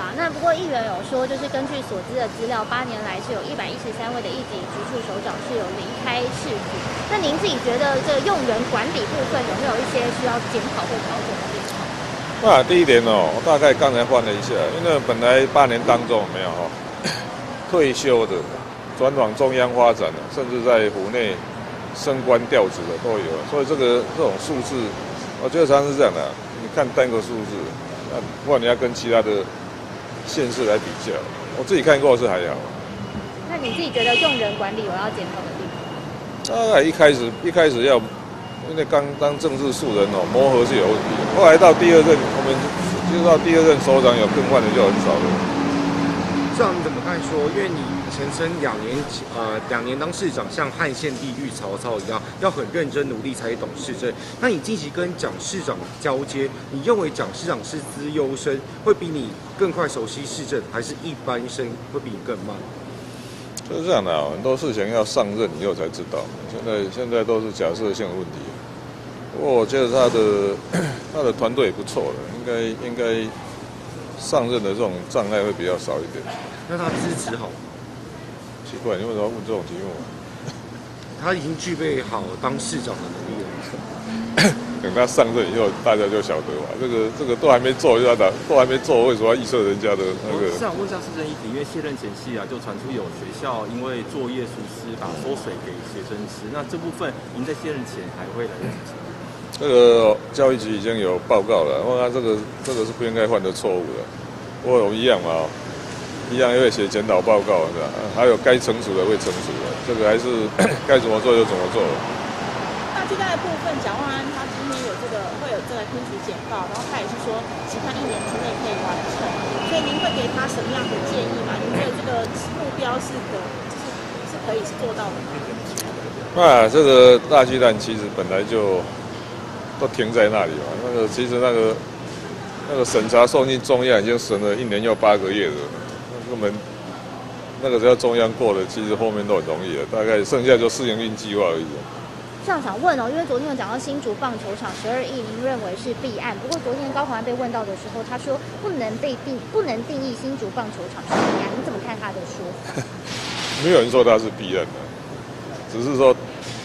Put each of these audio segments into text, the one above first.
啊。那不过议员有说，就是根据所知的资料，8年来是有113位的一级局处首长是有离开市府。那您自己觉得这个用人管理部分有没有一些需要检讨或调整的地方？ 第一点哦，我大概刚才换了一下，因为本来8年当中没有退休的、转往中央发展的，甚至在府内升官调职的都有，所以这种数字，我觉得常常是这样的。你看单个数字，不然你要跟其他的县市来比较，我自己看过是还好。 那你自己觉得用人管理有要检讨的地方？ 大概一开始要，因为刚当政治素人哦，磨合是有问题的。后来到第二任，我们接到第二任首长有更换的就很少了。 市长你怎么看说？因为你前身2年当市长，像汉献帝遇曹操一样，要很认真努力才懂市政。那你近期跟蒋市长交接，你认为蒋市长是资优生，会比你更快熟悉市政，还是一般生会比你更慢？ 就是这样的很多事情要上任以后才知道。现在都是假设性的问题。不过我觉得他的团队也不错了，应该上任的这种障碍会比较少一点。 那他支持好？ 奇怪，你为什么要问这种题目？ 他已经具备好当市长的能力了。 等他上任以后，大家就晓得吧。这个都还没做，都还没做，为什么要预测人家的那个？ 我想问一下市政议题，因为卸任前夕就传出有学校因为作业疏失，把馊水给学生吃。那这部分您在卸任前还会来得及？ 这个教育局已经有报告了，问他这个是不应该犯的错误的。不过我们一样嘛，一样也会写检讨报告的，还有该惩处的会惩处的，这个还是该怎么做就怎么做。 那这代部分，蒋万安他今天会有这个听取简报，然后他也是说期盼1年之内可以完成，所以您会给他什么样的建议吗？您觉得这个目标是可以做到的吗？ 这个大巨蛋其实本来就都停在那里嘛，其实那个审查送进中央已经审了1年又8个月了，根本那个只要中央过了，其实后面都很容易了，大概剩下就试营运计划而已。 这样想问因为昨天有讲到新竹棒球场12亿，您认为是弊案。不过昨天高虹安被问到的时候，他说不能定义新竹棒球场是弊案，你怎么看他的说法？ 没有人说他是弊案的，只是说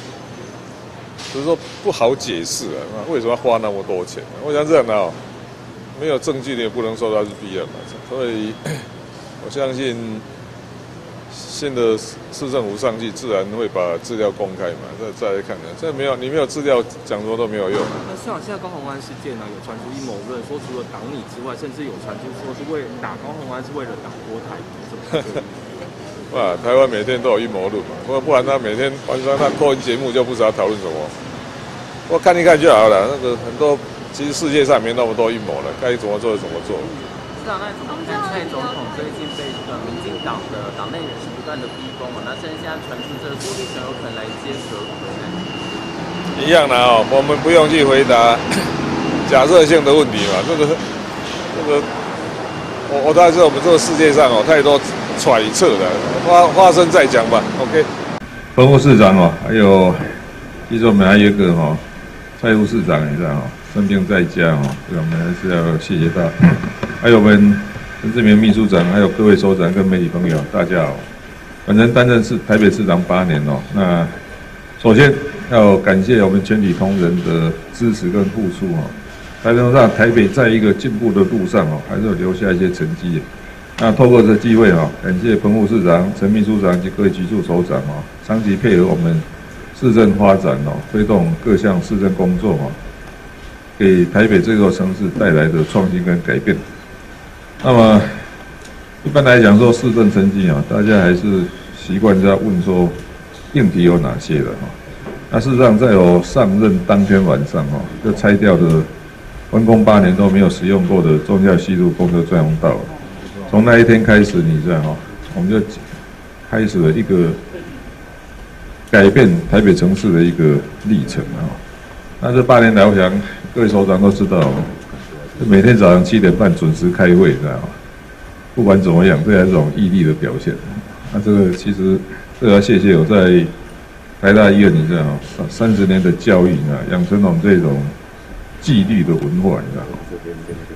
不好解释啊，为什么要花那么多钱？我想这样的没有证据你也不能说他是弊案嘛，所以我相信新的市政府上去，自然会把资料公开嘛，再来看的。你没有资料，讲什么都没有用。 那像现在高虹安事件有传出阴谋论，说除了挡你之外，甚至有传出说是打高虹安是为了挡郭台铭。 台湾每天都有阴谋论嘛，不然他每天晚上他扣音节目就不知道讨论什么。我看一看就好了。很多其实世界上没那么多阴谋了，该怎么做就怎么做。 市长，那怎么看蔡总统最近被民进党的党内人士不断的逼宫那甚至现在传出这个朱立伦有可能来接阁揆一样的我们不用去回答假设性的问题嘛。我大概知道我们这个世界上太多揣测的，发生再讲吧。OK。澎湖市长还有，其实我们还有一个蔡副市长也在生病在家所以我们还是要谢谢他。还有我们陈志明秘书长，还有各位首长跟媒体朋友，大家好。本人担任台北市长8年那首先要感谢我们全体同仁的支持跟付出才能让台北在一个进步的路上还是有留下一些成绩。那透过这机会感谢澎湖市长、陈秘书长及各位局处首长长期配合我们市政发展推动各项市政工作给台北这座城市带来的创新跟改变。那么一般来讲说市政成绩大家还是习惯在问说硬体有哪些的那事实上在我上任当天晚上就拆掉了完工8年都没有使用过的忠孝西路公车专用道。从那一天开始，你知道我们就开始了一个改变台北城市的一个历程那这8年来，我想各位首长都知道每天早上7点半准时开会，知道吗？不管怎么样，这还是一种毅力的表现。那这个其实要谢谢我在台大医院，你知道30年的教育养成我们这种纪律的文化，你知道吗？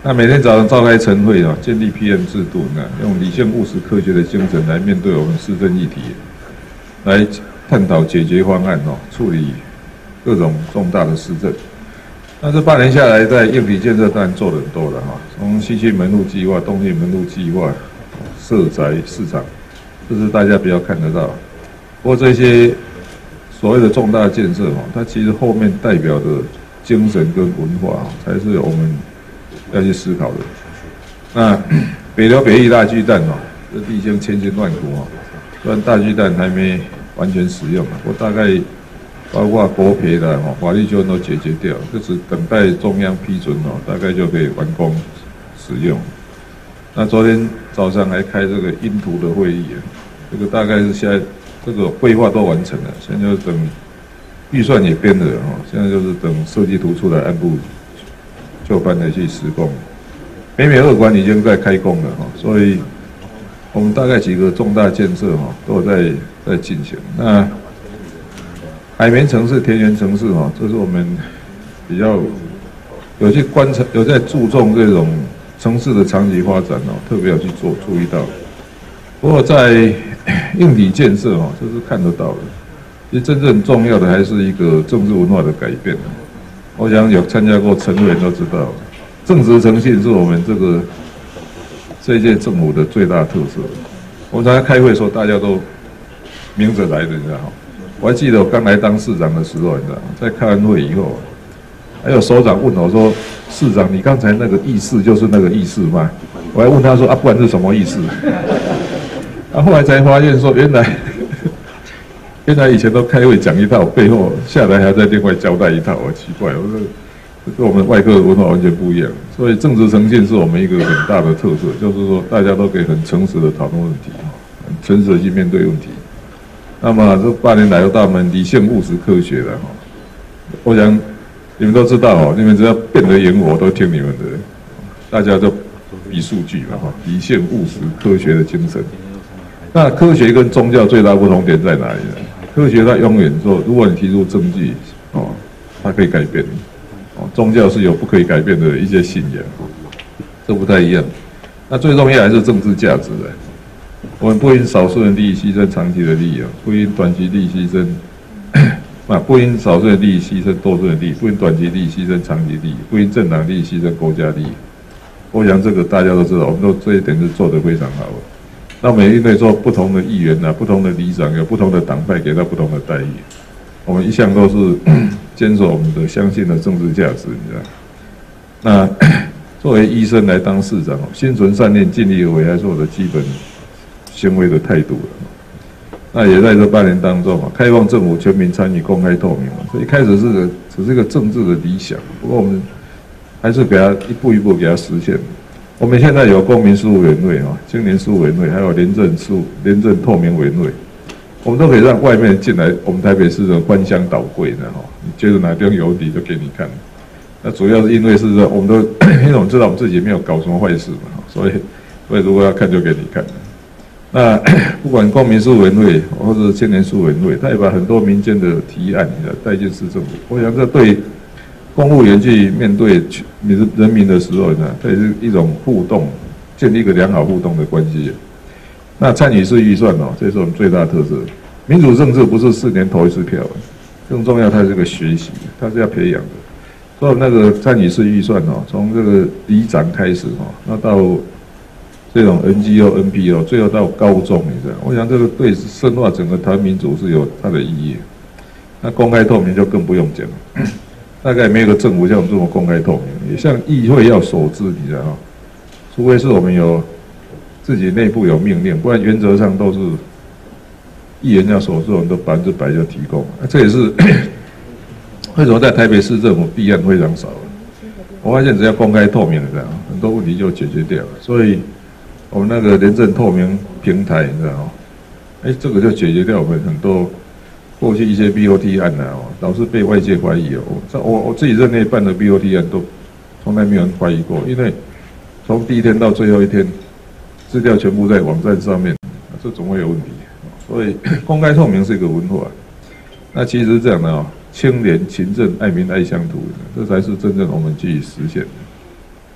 那每天早上召开晨会啊，建立 PM 制度呢，用理性务实科学的精神来面对我们市政议题，来探讨解决方案哦，处理各种重大的市政。那这8年下来，在硬体建设当然做了很多了哈，从西区门路计划、东区门路计划、社宅市场，这是大家比较看得到。不过这些所谓的重大建设哈，它其实后面代表的精神跟文化才是我们要去思考的。那北寮北艺大巨蛋哦，这历经千辛万苦哦，虽然大巨蛋还没完全使用，我大概包括国赔的法律纠纷都解决掉，就只等待中央批准哦，大概就可以完工使用。那昨天早上还开这个阴图的会议，这个大概是现在这个规划都完成了，现在就等预算也编了哦，现在就是等设计图出来按部就班的去施工。北美2馆已经在开工了哈，所以我们大概几个重大建设哈都有在进行。那海绵城市、田园城市哈，这是我们比较有去观察、有在注重这种城市的长期发展哦，特别有去注意到。不过在硬体建设哦，这是看得到的。其实真正重要的还是一个政治文化的改变。我想有参加过陈委员都知道，正直诚信是我们这一届政府的最大特色。我们常常开会说，大家都明着来的，你知道吗？我还记得我刚来当市长的时候，你知道吗？在开完会以后，还有首长问我说：“市长，你刚才那个意思就是那个意思吗？”我还问他说：“啊，不然是什么意思？”后来才发现说，原来以前都开会讲一套，背后下来还要再另外交代一套，奇怪，我说这跟我们外科的文化完全不一样。所以政治诚信是我们一个很大的特色，就是说大家都可以很诚实的讨论问题，很诚实的去面对问题。那么这8年来又到我们理性务实科学了哈，我想你们都知道哦，你们只要变得赢我都听你们的，大家就比数据嘛哈，理性务实科学的精神。那科学跟宗教最大不同点在哪里呢？科学它永远说，如果你提出证据哦，它可以改变哦，宗教是有不可以改变的一些信仰，这不太一样。那最重要还是政治价值的。我们不因少数人利益牺牲长期的利益啊，不因短期利益牺牲，不因少数人利益牺牲多数人利益，不因短期利益牺牲长期利益，不因政党利益牺牲国家利益。我想这个大家都知道，我们都这一点是做得非常好的。那我们也因为说不同的议员啊，不同的里长有不同的党派，给他不同的待遇。我们一向都是坚守我们的相信的政治价值，你知道。那作为医生来当市长，心存善念，尽力而为，还是我的基本行为的态度了。那也在这8年当中开放政府全民参与、公开透明。所以一开始只是一个政治的理想，不过我们还是给他一步一步给他实现。我们现在有公民事务委员会青年事务委员会，还有廉政透明委员会，我们都可以让外面进来我们台北市的官乡倒柜的你觉得哪地方有问题就给你看。那主要是因为是说我们都因为我们知道我们自己没有搞什么坏事嘛，所以如果要看就给你看。那不管公民事务委员会或者青年事务委员会，他也把很多民间的提案带进市政府。我想这对公务员去面对人民的时候呢，它也是一种互动，建立一个良好互动的关系。那参与式预算这是我们最大的特色。民主政治不是4年投一次票，更重要它是个学习，它是要培养的。所以那个参与式预算从这个里长开始那到这种 NGO、NPO， 最后到高中，你知道，我想这个对深化整个台湾民主是有它的意义。那公开透明就更不用讲了。大概没有个政府像我们这么公开透明，也像议会要守制，你知道除非是我们有自己内部有命令，不然原则上都是议员要守制，我们都100%就提供。这也是为什么在台北市政府弊案非常少。我发现只要公开透明的，很多问题就解决掉了。所以我们那个廉政透明平台，你知道这个就解决掉我们很多过去一些 BOT 案老是被外界怀疑我自己任内办的 BOT 案都从来没有人怀疑过，因为从第一天到最后一天，资料全部在网站上面，这总会有问题。所以公开透明是一个文化。那其实这样的清廉、勤政、爱民、爱乡土，这才是真正我们去实现的。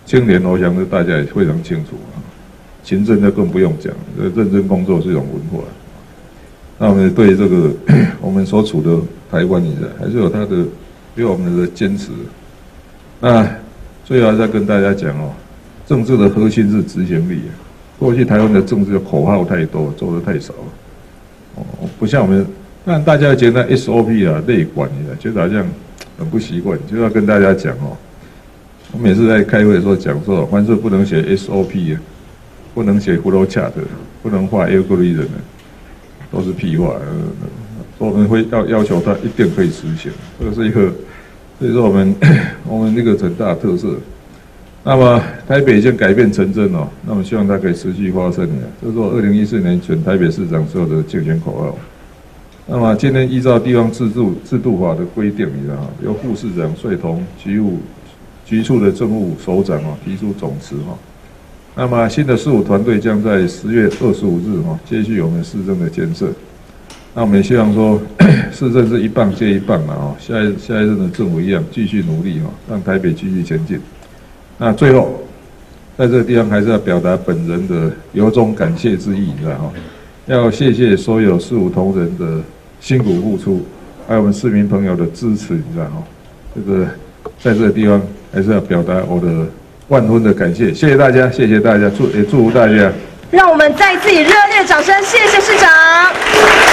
青年，我想是大家也非常清楚啊。勤政那更不用讲，认真工作是一种文化。那我们对这个我们所处的台湾还是有它的对我们的坚持。那最后再跟大家讲哦，政治的核心是执行力。过去台湾的政治的口号太多，做的太少了。哦，不像我们，那大家觉得 SOP 啊累管的，觉得好像很不习惯，就要跟大家讲哦。我每次在开会的时候讲说，凡是不能写 SOP 不能写 flow chart 不能画 algorithm 的，都是屁话。我们会要求他一定可以实行，这个是一个，所以说我们那个很大的特色。那么台北已经改变成真了，那么希望它可以持续发生。这是我2014年选台北市长时候的竞选口号。那么今天依照地方制度法的规定，由副市长率同局处的政务首长提出总辞。那么新的事务团队将在10月25日接续我们市政的建设。那我们也希望说，市政是一棒接一棒下一任的政府一样继续努力让台北继续前进。那最后，在这个地方还是要表达本人的由衷感谢之意，要谢谢所有事务同仁的辛苦付出，还有我们市民朋友的支持，这个在这个地方还是要表达我的万分的感谢，谢谢大家，谢谢大家，也祝福大家。 让我们再次以热烈掌声，谢谢市长。